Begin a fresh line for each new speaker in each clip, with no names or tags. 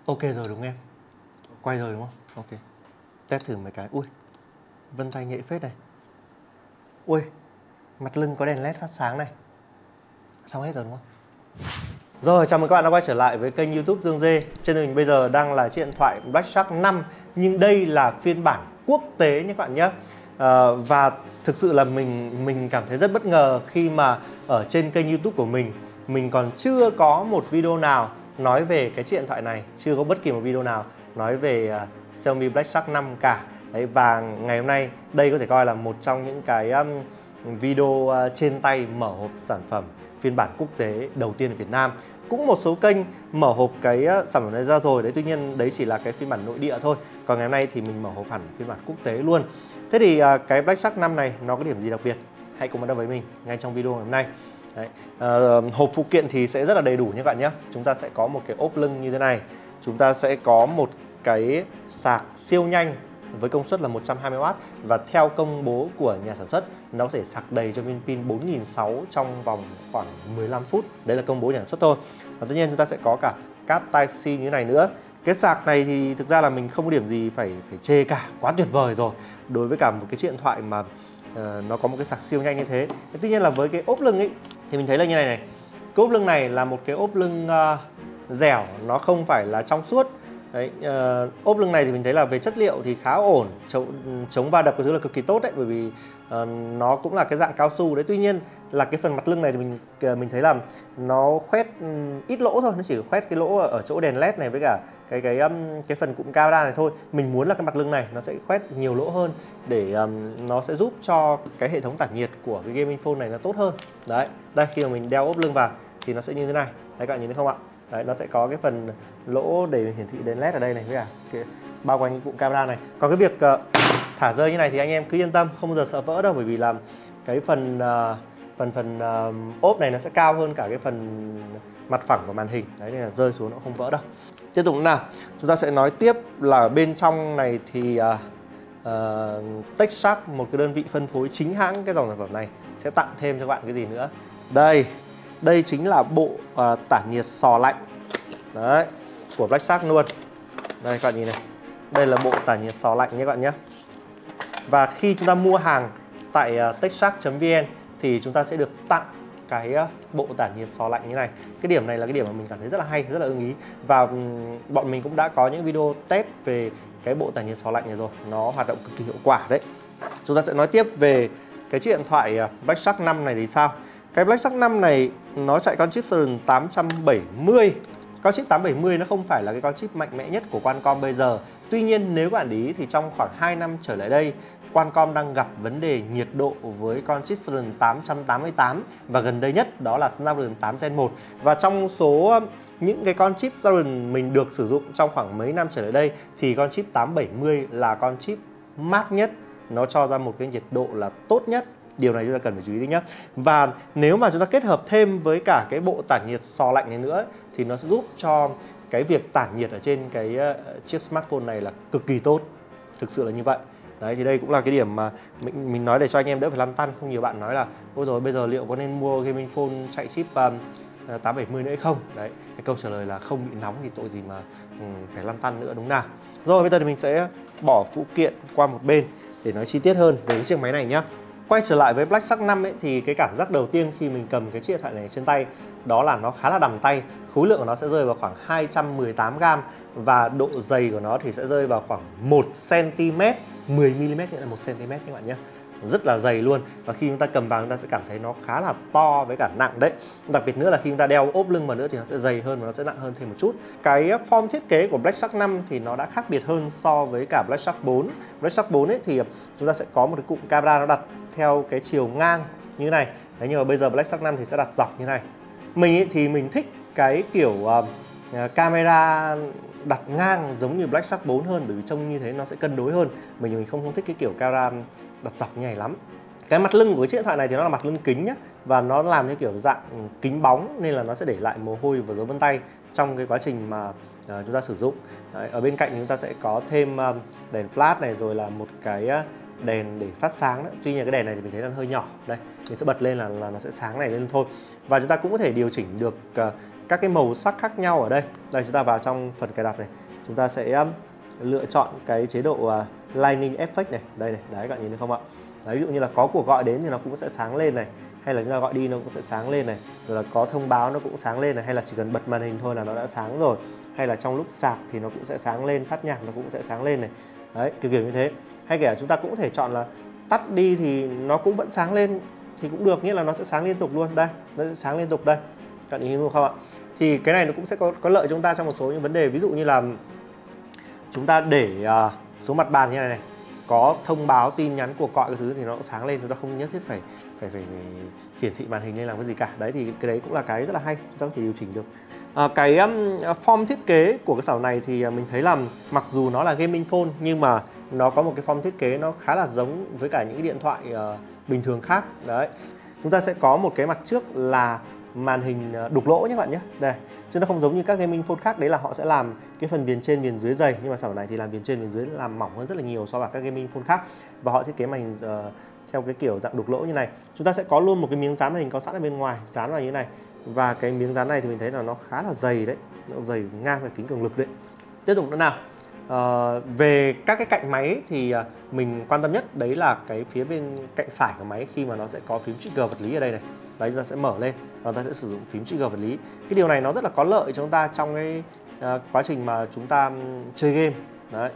Ok rồi đúng không em? Quay rồi đúng không? Ok. Test thử mấy cái. Ui, vân tay nghệ phết này. Ui, mặt lưng có đèn led phát sáng này. Xong hết rồi đúng không? Rồi, chào mừng các bạn đã quay trở lại với kênh YouTube Dương Dê. Trên mình bây giờ đang là chiếc điện thoại Black Shark 5, nhưng đây là phiên bản quốc tế nhé các bạn nhé. Và thực sự là mình cảm thấy rất bất ngờ khi mà ở trên kênh YouTube của mình còn chưa có một video nào nói về cái chiếc điện thoại này, chưa có bất kỳ một video nào nói về Xiaomi Black Shark 5 cả. Đấy, và ngày hôm nay đây có thể coi là một trong những cái video trên tay mở hộp sản phẩm phiên bản quốc tế đầu tiên ở Việt Nam. Cũng một số kênh mở hộp cái sản phẩm này ra rồi đấy, tuy nhiên đấy chỉ là cái phiên bản nội địa thôi. Còn ngày hôm nay thì mình mở hộp hẳn phiên bản quốc tế luôn. Thế thì cái Black Shark 5 này nó có điểm gì đặc biệt? Hãy cùng bắt đầu với mình ngay trong video ngày hôm nay. Đấy. Hộp phụ kiện thì sẽ rất là đầy đủ nhé các bạn nhé. Chúng ta sẽ có một cái ốp lưng như thế này. Chúng ta sẽ có một cái sạc siêu nhanh với công suất là 120W, và theo công bố của nhà sản xuất nó có thể sạc đầy cho viên pin 4600 trong vòng khoảng 15 phút. Đấy là công bố nhà sản xuất thôi. Và tất nhiên chúng ta sẽ có cả cáp Type-C như thế này nữa. Cái sạc này thì thực ra là mình không có điểm gì phải chê cả, quá tuyệt vời rồi đối với cả một cái chiếc điện thoại mà nó có một cái sạc siêu nhanh như thế. Tuy nhiên là với cái ốp lưng ấy thì mình thấy là như này này. Cái ốp lưng này là một cái ốp lưng dẻo, nó không phải là trong suốt. Đấy, ốp lưng này thì mình thấy là về chất liệu thì khá ổn, chống va đập cái thứ là cực kỳ tốt đấy, bởi vì nó cũng là cái dạng cao su đấy. Tuy nhiên là cái phần mặt lưng này thì mình thấy là nó khoét ít lỗ thôi, nó chỉ khoét cái lỗ ở chỗ đèn led này với cả cái phần cụm camera này thôi. Mình muốn là cái mặt lưng này nó sẽ khoét nhiều lỗ hơn để nó sẽ giúp cho cái hệ thống tản nhiệt của cái gaming phone này nó tốt hơn. Đấy, đây khi mà mình đeo ốp lưng vào thì nó sẽ như thế này. Đấy, các bạn nhìn thấy không ạ? Đấy, nó sẽ có cái phần lỗ để hiển thị đèn led ở đây này, với cả cái bao quanh cái cụm camera này. Còn cái việc thả rơi như này thì anh em cứ yên tâm, không bao giờ sợ vỡ đâu, bởi vì là cái phần ốp này nó sẽ cao hơn cả cái phần mặt phẳng của màn hình. Đấy, nên là rơi xuống nó không vỡ đâu. Tiếp tục nào, chúng ta sẽ nói tiếp là bên trong này thì Techshark, một cái đơn vị phân phối chính hãng cái dòng sản phẩm này, sẽ tặng thêm cho bạn cái gì nữa. Đây chính là bộ tản nhiệt sò lạnh. Đấy, của Black Shark luôn. Đây các bạn nhìn này. Đây là bộ tản nhiệt sò lạnh nhé các bạn nhé. Và khi chúng ta mua hàng tại techshark.vn thì chúng ta sẽ được tặng cái bộ tản nhiệt sò lạnh như này. Cái điểm này là cái điểm mà mình cảm thấy rất là hay, rất là ưng ý. Và bọn mình cũng đã có những video test về cái bộ tản nhiệt sò lạnh này rồi. Nó hoạt động cực kỳ hiệu quả đấy. Chúng ta sẽ nói tiếp về cái chiếc điện thoại Black Shark 5 này thì sao? Cái Black Shark 5 này nó chạy con chip Snapdragon 870. Con chip 870 nó không phải là cái con chip mạnh mẽ nhất của Qualcomm bây giờ. Tuy nhiên nếu bạn để ý thì trong khoảng 2 năm trở lại đây, Qualcomm đang gặp vấn đề nhiệt độ với con chip Snapdragon 888, và gần đây nhất đó là Snapdragon 8 Gen 1. Và trong số những cái con chip Snapdragon mình được sử dụng trong khoảng mấy năm trở lại đây thì con chip 870 là con chip mát nhất, nó cho ra một cái nhiệt độ là tốt nhất. Điều này chúng ta cần phải chú ý đấy nhé. Và nếu mà chúng ta kết hợp thêm với cả cái bộ tản nhiệt sò lạnh này nữa thì nó sẽ giúp cho cái việc tản nhiệt ở trên cái chiếc smartphone này là cực kỳ tốt. Thực sự là như vậy. Đấy, thì đây cũng là cái điểm mà mình nói để cho anh em đỡ phải lăn tăn. Không nhiều bạn nói là ôi rồi bây giờ liệu có nên mua gaming phone chạy chip 870 nữa hay không? Đấy, cái câu trả lời là không bị nóng thì tội gì mà phải lăn tăn nữa, đúng nào? Rồi bây giờ thì mình sẽ bỏ phụ kiện qua một bên để nói chi tiết hơn về cái chiếc máy này nhé. Quay trở lại với Black Shark 5 ấy, thì cái cảm giác đầu tiên khi mình cầm cái chiếc điện thoại này trên tay đó là nó khá là đầm tay. Khối lượng của nó sẽ rơi vào khoảng 218g, và độ dày của nó thì sẽ rơi vào khoảng 1cm, 10mm nghĩa là 1cm các bạn nhé. Rất là dày luôn, và khi chúng ta cầm vào chúng ta sẽ cảm thấy nó khá là to với cả nặng đấy. Đặc biệt nữa là khi chúng ta đeo ốp lưng vào nữa thì nó sẽ dày hơn và nó sẽ nặng hơn thêm một chút. Cái form thiết kế của Black Shark 5 thì nó đã khác biệt hơn so với cả Black Shark 4. Black Shark 4 ấy thì chúng ta sẽ có một cái cụm camera nó đặt theo cái chiều ngang như thế này. Đấy, nhưng mà bây giờ Black Shark 5 thì sẽ đặt dọc như thế này. Mình ấy, thì mình thích cái kiểu camera đặt ngang giống như Black Shark 4 hơn, bởi vì trông như thế nó sẽ cân đối hơn. Mình không thích cái kiểu camera đặt dọc như này lắm. Cái mặt lưng của cái chiếc điện thoại này thì nó là mặt lưng kính nhá, và nó làm như kiểu dạng kính bóng, nên là nó sẽ để lại mồ hôi và dấu vân tay trong cái quá trình mà chúng ta sử dụng. Đấy, ở bên cạnh thì chúng ta sẽ có thêm đèn flash này, rồi là một cái đèn để phát sáng nữa. Tuy nhiên cái đèn này thì mình thấy là hơi nhỏ. Đây, mình sẽ bật lên là nó sẽ sáng này lên thôi. Và chúng ta cũng có thể điều chỉnh được các cái màu sắc khác nhau ở đây. Đây, chúng ta vào trong phần cài đặt này, chúng ta sẽ lựa chọn cái chế độ Lightning Effect này. Đây này, đấy, các bạn nhìn thấy không ạ? Đấy, ví dụ như là có cuộc gọi đến thì nó cũng sẽ sáng lên này, hay là chúng ta gọi đi nó cũng sẽ sáng lên này, rồi là có thông báo nó cũng sáng lên này, hay là chỉ cần bật màn hình thôi là nó đã sáng rồi, hay là trong lúc sạc thì nó cũng sẽ sáng lên, phát nhạc nó cũng sẽ sáng lên này. Đấy, kiểu như thế. Hay kể chúng ta cũng có thể chọn là tắt đi thì nó cũng vẫn sáng lên thì cũng được, nghĩa là nó sẽ sáng liên tục luôn. Đây, nó sẽ sáng liên tục đây, các bạn hiểu không ạ? Thì cái này nó cũng sẽ có lợi cho chúng ta trong một số những vấn đề, ví dụ như là chúng ta để xuống mặt bàn như này này, có thông báo tin nhắn cuộc gọi cái thứ thì nó cũng sáng lên, chúng ta không nhất thiết phải hiển thị màn hình lên làm cái gì cả. Đấy, thì cái đấy cũng là cái rất là hay, chúng ta có thể điều chỉnh được. Cái form thiết kế của cái sản phẩm này thì mình thấy là mặc dù nó là gaming phone nhưng mà nó có một cái form thiết kế nó khá là giống với cả những cái điện thoại bình thường khác. Đấy, chúng ta sẽ có một cái mặt trước là màn hình đục lỗ nhé các bạn nhé. Đây, chứ nó không giống như các gaming phone khác, đấy là họ sẽ làm cái phần viền trên viền dưới dày, nhưng mà sản phẩm này thì làm viền trên viền dưới làm mỏng hơn rất là nhiều so với các gaming phone khác, và họ thiết kế màn hình theo cái kiểu dạng đục lỗ như này. Chúng ta sẽ có luôn một cái miếng dán màn hình có sẵn ở bên ngoài, dán vào như thế này, và cái miếng dán này thì mình thấy là nó khá là dày đấy, nó dày ngang với kính cường lực đấy. Tiếp tục nữa nào. Về các cái cạnh máy thì mình quan tâm nhất đấy là cái phía bên cạnh phải của máy, khi mà nó sẽ có phím trigger vật lý ở đây này. Đấy, chúng ta sẽ mở lên và ta sẽ sử dụng phím trigger vật lý. Cái điều này nó rất là có lợi cho chúng ta trong cái quá trình mà chúng ta chơi game. Đấy.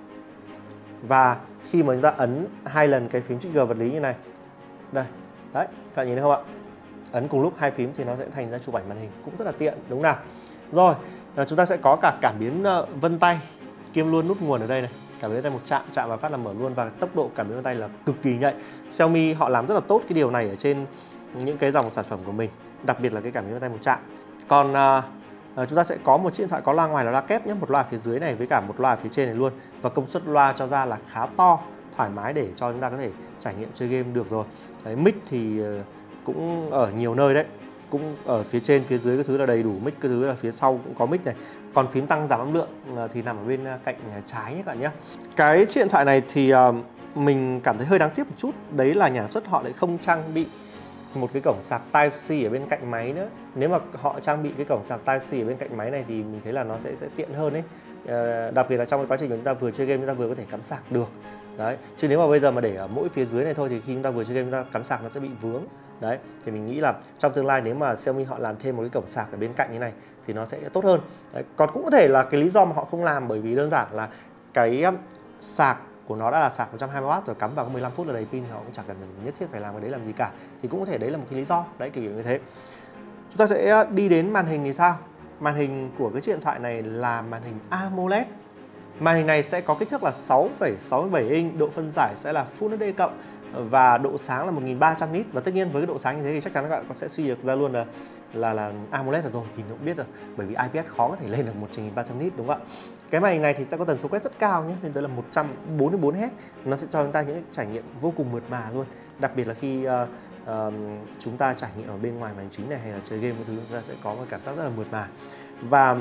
Và khi mà chúng ta ấn 2 lần cái phím trigger vật lý như này, đây, đấy, các bạn nhìn thấy không ạ? Ấn cùng lúc 2 phím thì nó sẽ thành ra chụp ảnh màn hình, cũng rất là tiện, đúng nào? Rồi, chúng ta sẽ có cả cảm biến vân tay kiêm luôn nút nguồn ở đây này. Cảm biến vân tay một chạm vào phát là mở luôn, và tốc độ cảm biến vân tay là cực kỳ nhạy. Xiaomi họ làm rất là tốt cái điều này ở trên những cái dòng sản phẩm của mình, đặc biệt là cái cảm biến vân tay một chạm. Còn chúng ta sẽ có một chiếc điện thoại có loa ngoài là loa kép nhé, một loa phía dưới này với cả một loa phía trên này luôn, và công suất loa cho ra là khá to, thoải mái để cho chúng ta có thể trải nghiệm chơi game được rồi. Đấy, mic thì cũng ở nhiều nơi đấy, cũng ở phía trên phía dưới cái thứ là đầy đủ mic, cái thứ là phía sau cũng có mic này. Còn phím tăng giảm âm lượng thì nằm ở bên cạnh trái nhé các bạn nhé. Cái chiếc điện thoại này thì mình cảm thấy hơi đáng tiếc một chút, đấy là nhà xuất họ lại không trang bị một cái cổng sạc Type-C ở bên cạnh máy nữa. Nếu mà họ trang bị cái cổng sạc Type-C ở bên cạnh máy này thì mình thấy là nó sẽ tiện hơn đấy. Đặc biệt là trong cái quá trình chúng ta vừa chơi game chúng ta vừa có thể cắm sạc được. Đấy, chứ nếu mà bây giờ mà để ở mỗi phía dưới này thôi thì khi chúng ta vừa chơi game chúng ta cắm sạc nó sẽ bị vướng. Đấy, thì mình nghĩ là trong tương lai nếu mà Xiaomi họ làm thêm một cái cổng sạc ở bên cạnh như này thì nó sẽ tốt hơn. Đấy, còn cũng có thể là cái lý do mà họ không làm bởi vì đơn giản là cái sạc của nó đã là sạc 120W rồi, cắm vào có 15 phút là đầy pin thì họ cũng chẳng cần nhất thiết phải làm cái đấy làm gì cả. Thì cũng có thể đấy là một cái lý do, đấy kiểu như thế. Chúng ta sẽ đi đến màn hình thì sao? Màn hình của cái chiếc điện thoại này là màn hình AMOLED. Màn hình này sẽ có kích thước là 6,67 inch, độ phân giải sẽ là Full HD cộng và độ sáng là 1300 nit. Và tất nhiên với cái độ sáng như thế thì chắc chắn các bạn sẽ suy được ra luôn là AMOLED rồi, nhìn cũng biết rồi, bởi vì IPS khó có thể lên được 1300 nit, đúng không ạ? Cái màn hình này thì sẽ có tần số quét rất cao nhé, lên tới là 144 Hz. Nó sẽ cho chúng ta những trải nghiệm vô cùng mượt mà luôn, đặc biệt là khi chúng ta trải nghiệm ở bên ngoài màn hình chính này hay là chơi game các thứ, chúng ta sẽ có một cảm giác rất là mượt mà. Và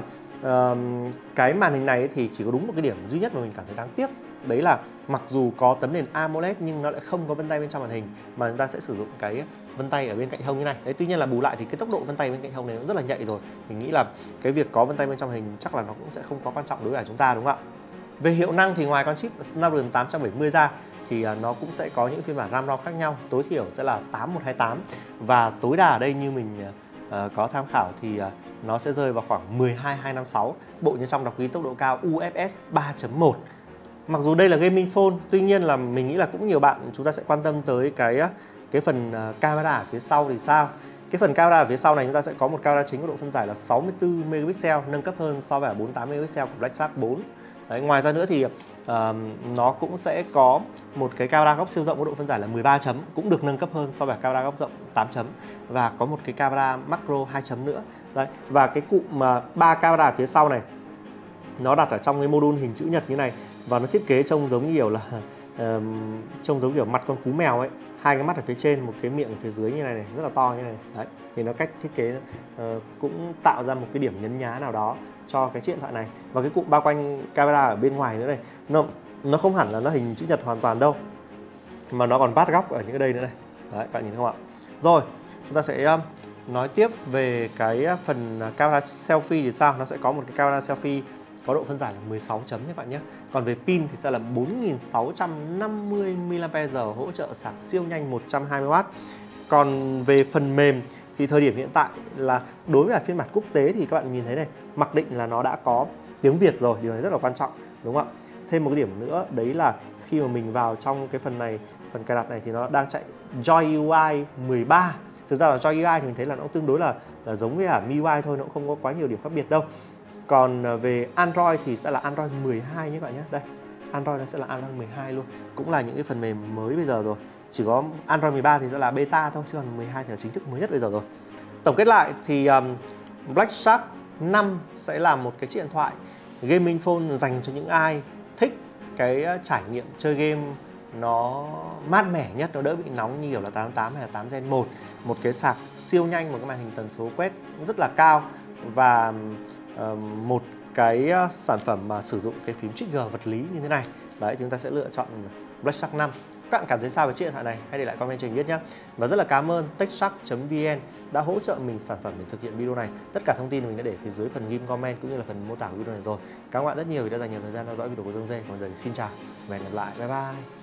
cái màn hình này thì chỉ có đúng một cái điểm duy nhất mà mình cảm thấy đáng tiếc, đấy là mặc dù có tấm nền AMOLED nhưng nó lại không có vân tay bên trong màn hình, mà chúng ta sẽ sử dụng cái vân tay ở bên cạnh hông như này. Đấy, tuy nhiên là bù lại thì cái tốc độ vân tay bên cạnh hông này cũng rất là nhạy rồi. Mình nghĩ là cái việc có vân tay bên trong màn hình chắc là nó cũng sẽ không có quan trọng đối với chúng ta, đúng không ạ? Về hiệu năng thì ngoài con chip Snapdragon 870 ra thì nó cũng sẽ có những phiên bản RAM ROM khác nhau, tối thiểu sẽ là 8128 và tối đa ở đây như mình có tham khảo thì nó sẽ rơi vào khoảng 12256, bộ nhớ trong đọc ghi tốc độ cao UFS 3.1. Mặc dù đây là gaming phone, tuy nhiên là mình nghĩ là cũng nhiều bạn chúng ta sẽ quan tâm tới cái phần camera ở phía sau thì sao. Cái phần camera ở phía sau này chúng ta sẽ có một camera chính có độ phân giải là 64 megapixel, nâng cấp hơn so với 48 megapixel của Blackshark 4. Đấy, ngoài ra nữa thì nó cũng sẽ có một cái camera góc siêu rộng có độ phân giải là 13 chấm, cũng được nâng cấp hơn so với camera góc rộng 8 chấm, và có một cái camera macro 2 chấm nữa. Đấy, và cái cụm 3 camera phía sau này nó đặt ở trong cái module hình chữ nhật như này, và nó thiết kế trông giống như kiểu là trông giống kiểu mặt con cú mèo ấy, hai cái mắt ở phía trên, một cái miệng ở phía dưới như này, rất là to như này. Đấy, thì nó cách thiết kế cũng tạo ra một cái điểm nhấn nhá nào đó cho cái chiếc điện thoại này. Và cái cụm bao quanh camera ở bên ngoài nữa này, nó không hẳn là nó hình chữ nhật hoàn toàn đâu, mà nó còn vát góc ở những cái đây nữa này. Đấy, các bạn nhìn không ạ? Rồi, chúng ta sẽ Nói tiếp về cái phần camera selfie thì sao? Nó sẽ có một cái camera selfie có độ phân giải là 16 chấm các bạn nhé. Còn về pin thì sẽ là 4650 mAh, hỗ trợ sạc siêu nhanh 120W. Còn về phần mềm thì thời điểm hiện tại là đối với phiên bản quốc tế thì các bạn nhìn thấy này, mặc định là nó đã có tiếng Việt rồi, điều này rất là quan trọng, đúng không ạ? Thêm một cái điểm nữa đấy là khi mà mình vào trong cái phần này, phần cài đặt này thì nó đang chạy Joy UI 13. Thực ra là Joy UI thì mình thấy là nó tương đối là giống với cả MIUI thôi, nó cũng không có quá nhiều điểm khác biệt đâu. Còn về Android thì sẽ là Android 12 nhé các bạn nhé. Đây, Android nó sẽ là Android 12 luôn. Cũng là những cái phần mềm mới bây giờ rồi. Chỉ có Android 13 thì sẽ là beta thôi, chứ còn 12 thì là chính thức mới nhất bây giờ rồi. Tổng kết lại thì Black Shark 5 sẽ là một cái chiếc điện thoại gaming phone dành cho những ai thích cái trải nghiệm chơi game nó mát mẻ nhất, nó đỡ bị nóng như kiểu là 88 hay là 8 Gen 1. Một cái sạc siêu nhanh, một cái màn hình tần số quét rất là cao và một cái sản phẩm mà sử dụng cái phím trigger vật lý như thế này. Đấy, chúng ta sẽ lựa chọn Black Shark 5. Các bạn cảm thấy sao về chiếc điện thoại này? Hãy để lại comment cho mình biết nhé. Và rất là cảm ơn techshark.vn đã hỗ trợ mình sản phẩm để thực hiện video này. Tất cả thông tin mình đã để phía dưới phần ghim comment cũng như là phần mô tả video này rồi. Cảm ơn các bạn rất nhiều vì đã dành nhiều thời gian theo dõi video của Dương Dê. Còn giờ thì xin chào và hẹn gặp lại. Bye bye.